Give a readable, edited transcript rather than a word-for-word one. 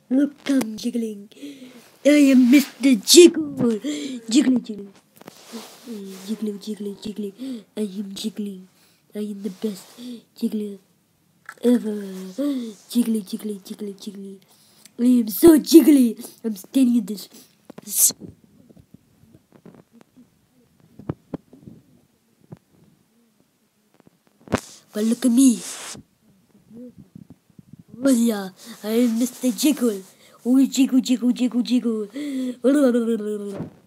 Look, I'm jiggling. I am Mr. Jiggle. Jiggly, jiggly. Jiggly, jiggly, jiggly. I am jiggling. I am the best jiggler ever. Jiggly, jiggly, jiggly, jiggly. I am so jiggly. I'm standing in this. But look at me. Oh yeah, I am Mr. Jiggle. Oh, jiggle, jiggle, jiggle, jiggle.